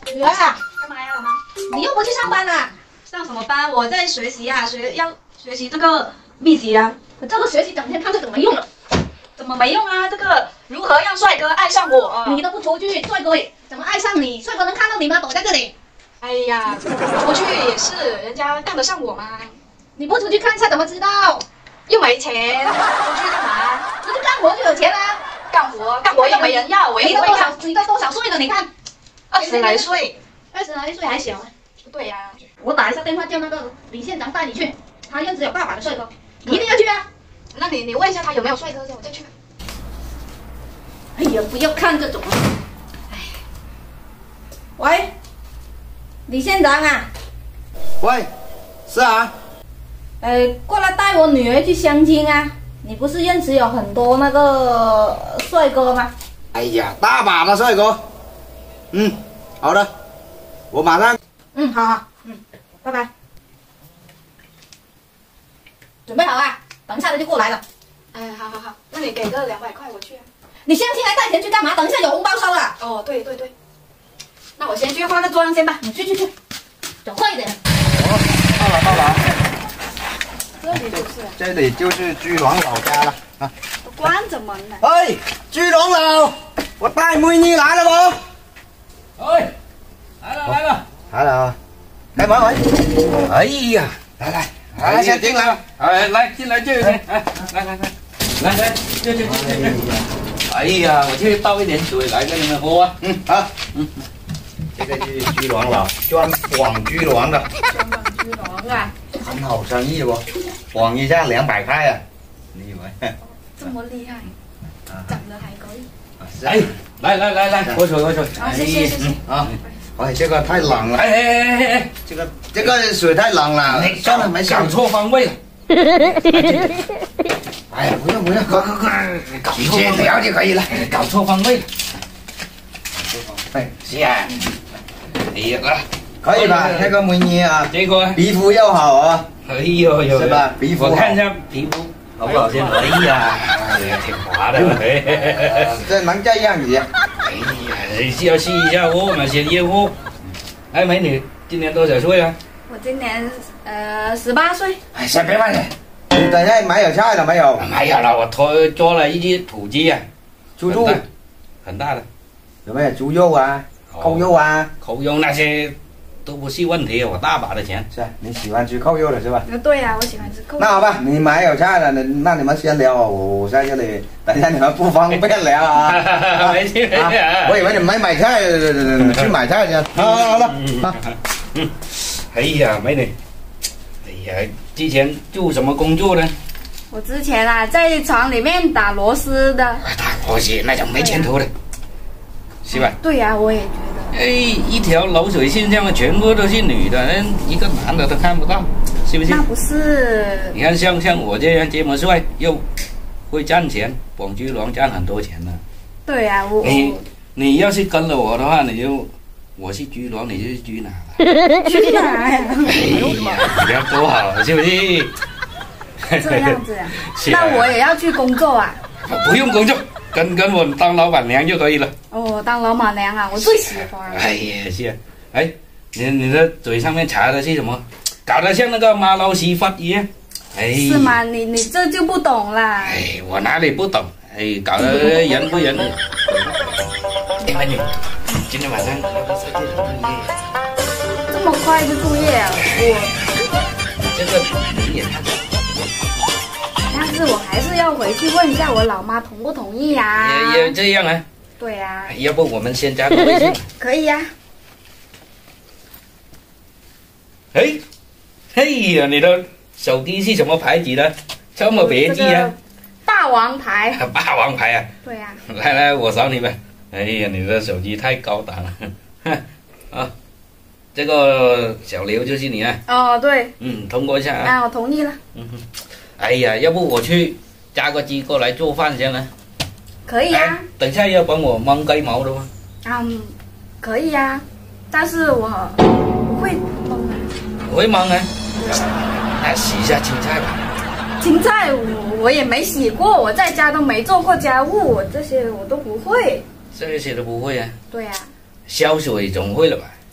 女儿啊， 干嘛呀，老妈？ 你又不去上班啊？ 上什么班？我在学习啊，要学习这个秘籍啊。 可这个学习整天看这种没用了。 怎么没用啊？这个如何让帅哥爱上我？ 你都不出去，帅哥怎么爱上你？帅哥能看到你吗？躲在这里。 哎呀，出去也是，人家看得上我吗？ 你不出去看一下怎么知道？ 又没钱，出去干嘛？ 出去干活就有钱啦。 干活又没人要，我又不会干。 你都多少岁了？你看 20来岁。 20来岁还小啊。 对呀。 我打一下电话叫那个李县长带你去，他认识有大把的帅哥，你一定要去啊。 那你问一下他有没有帅哥，我再去。 哎呀，不要看这种。哎，喂，李县长啊。 喂，是啊。 过来带我女儿去相亲啊。你不是认识有很多那个帅哥吗？ 哎呀，大把的帅哥。好的，我马上。 好，拜拜。准备好啊，等一下他就过来了。 好，那你给个200块我去啊。 你相亲还带钱去干嘛？等一下有红包收了。 哦，对，那我先去化个妆先吧。 你去，走快一点。 到了。 这里就是这里就是居銮老家了啊。 都关着门了。 哎，居銮老，我带美女来了不？ 哎，来了。 来了，开门。哎呀，来，先进来。 来进来这边，来，这。哎呀，我去倒一点水来给你们喝啊。 好。这个是居銮老，专广居銮的。 居銮啊， 很好生意不？广一下200块啊！你以为？ 这么厉害，长得还可以。 哎，来，喝水。 好，谢谢。 啊，哎，这个太冷了。 哎， 这个水太冷了。算了，没事。 搞错方位了。 哎呀，不用，快，直接聊就可以了。 搞错方位了。 是啊。哎呀，可以吧？那个美女啊， 这个皮肤又好啊。 哎呦， 是吧？皮肤我看一下皮肤好不好先？哎呀，挺滑的。 这能这样子？ 哎呀，要试一下我嘛，先验货。哎，美女，今年多少岁啊？ 我今年18岁。 哎，先别问了。你等下买有菜了没有？ 没有了，我捉了一只土鸡啊， 猪肉， 很大的。 有没有猪肉啊？扣肉啊？ 扣肉那些都不是问题，我大把的钱。 是啊，你喜欢吃扣肉的是吧？ 对呀，我喜欢吃扣肉。 那好吧，你买有菜了，那你们先聊，我在这里，等一下你们不方便聊啊。 没事。 我以为你们没买菜，去买菜去。好了。 哎呀，美女，哎呀，之前做什么工作呢？ 我之前啊，在厂里面打螺丝的。 打螺丝那种没前途的，是吧？ 对呀，我也觉得。 哎，一条流水线上的全部都是女的，一个男的都看不到，是不是？ 那不是。 你看像我这样这么帅又会赚钱，广居銮赚很多钱呢。 对呀， 你要是跟了我的话，我是居銮，你就是居哪了？ 去哪呀？ 哎呀，多好，是不是？ 这样子啊？那我也要去工作啊？ 不用工作，跟我当老板娘就可以了。 哦，当老板娘啊，我最喜欢。 哎呀，是啊。哎，你的嘴上面插的是什么？搞得像那个马老西发一样。哎。 是吗？你这就不懂啦。 哎，我哪里不懂？哎，搞得人不人。哎，美女，今天晚上要不在这里过夜？ 这么快就过夜啊？ 这个你也看。 但是我还是要回去问一下我老妈同不同意呀？ 也这样啊？ 对呀。 要不我们先加个微信？ 可以呀。 哎呀，你的手机是什么牌子的？这么别致啊！ 霸王牌。 霸王牌啊？ 对呀。 来，我扫你们。哎呀，你的手机太高档了。啊，这个小刘就是你啊？ 哦，对。 通过一下啊。 我同意了。 哎呀，要不我去加个鸡过来做饭先呢？ 可以呀。 等一下要帮我掹鸡毛的吗？ 可以呀，但是我不会掹啊。 不会掹啊？那洗一下青菜吧。 青菜我也没洗过，我在家都没做过家务，这些我都不会。 这些都不会啊？ 对呀。 烧水总会了吧？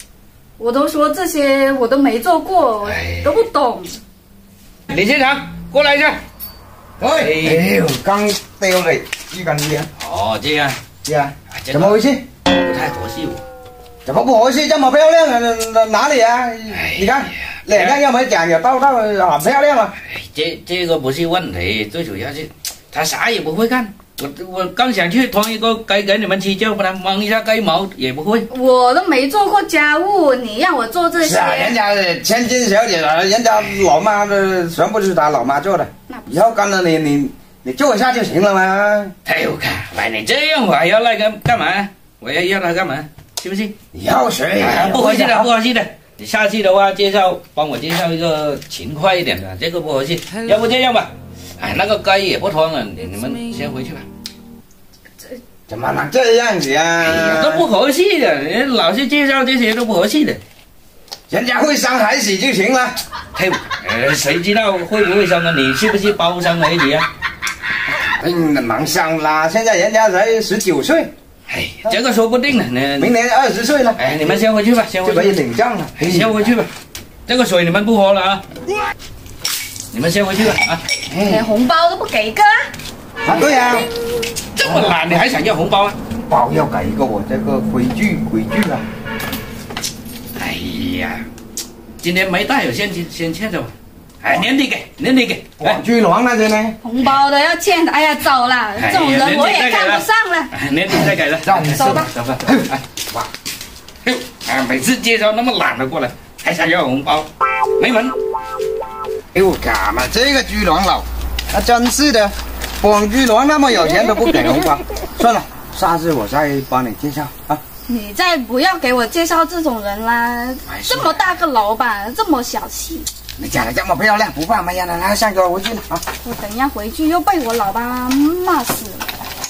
我都说这些我都没做过，我都不懂。 李县长，过来一下。 哎呦，刚丢了一根烟。 哦，这样， 对啊，怎么回事？ 不太合适我。 怎么不合适？这么漂亮啊？哪里啊？你看脸上又没长有痘痘，很漂亮啊。 这个不是问题，最主要是他啥也不会干。我刚想去同一个该给你们去叫，不然忙一下盖毛也不会。 我都没做过家务，你让我做这些。 是啊，人家千金小姐了，人家老妈的全部是他老妈做的。以后跟着你做一下就行了嘛。 哎呦，看，喂，你这样我还要来干嘛？我要来干嘛？是不是？ 要谁？ 不合适的，不合适的。你下次的话帮我介绍一个勤快一点的，这个不合适。要不这样吧，哎，那个该也不通了，你们先回去吧。 怎么能这样子啊？ 哎呀，都不合适的，你老是介绍这些都不合适的。 人家会伤孩子就行了。 嘿，谁知道会不会伤呢？你是不是包伤孩子啊？ 能伤啦！现在人家才19岁。 哎，这个说不定呢。 明年20岁了。 哎，你们先回去吧，先回去。 就可以领证了。 先回去吧。这个水你们不喝了啊！你们先回去吧啊！ 连红包都不给个。 啊，对呀。 这么懒，你还想要红包啊？ 包要给一个我这个规矩啊！ 哎呀，今天没带，有先欠着吧。哎，年底给。 广聚龙那些呢？ 红包的要欠的，哎呀，走了，这种人我也看不上了。 哎，年底再给了， 走吧。 哎，哇，哎，每次介绍那么懒的过来，还想要红包，没门！ 哎呦，干嘛这个巨龙佬，他真是的，广聚龙那么有钱都不给红包，算了，下次我再帮你介绍啊。 你再不要给我介绍这种人啦！这么大个老板，这么小气。 你长得这么漂亮，不怕没人来上课回去了啊！ 我等一下回去又被我老爸骂死了。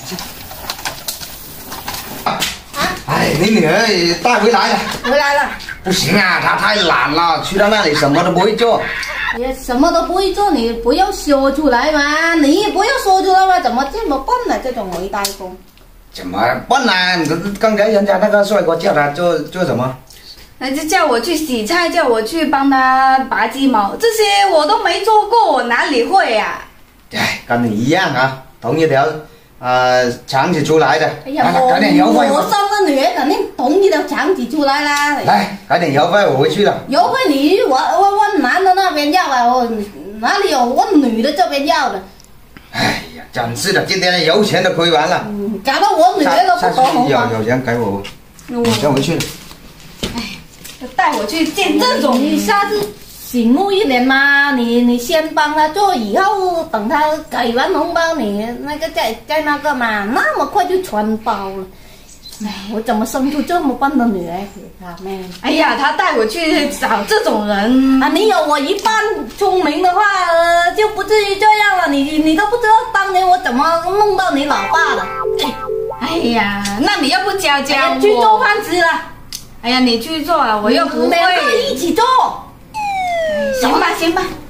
哎，你女儿带回来了。 回来了。 不行啊，她太懒了，去到那里什么都不会做。 也什么都不会做，你不要说出来嘛！你也不要说出来嘛！怎么这么笨呢？这种围代工。 怎么笨啊？你刚才人家那个帅哥叫他做什么？ 那就叫我去洗菜，叫我去帮他拔鸡毛，这些我都没做过，我哪里会呀？ 哎，跟你一样啊，同一条肠子出来的。 哎呀，我生个女儿肯定同一条肠子出来啦。 来，赶点邮费，我回去了。 邮费你问男的那边要啊，我哪里有问女的这边要的？ 哎呀，真是的，今天的油钱都亏完了。 搞到我女儿都不懂红包。 有人给我，我先回去了。 带我去见这种， 你下次醒目一点嘛，你先帮他做，以后等他给完红包，你那个再那个嘛，那么快就全包了。哎，我怎么生出这么笨的女儿？ 哎呀，他带我去找这种人啊！你有我一半聪明的话，就不至于这样了。你都不知道当年我怎么弄到你老爸的。 哎呀，那你要不教我去做饭吃了？ 哎呀，你去做啊，我又不会。 两个一起做。 行吧，行吧。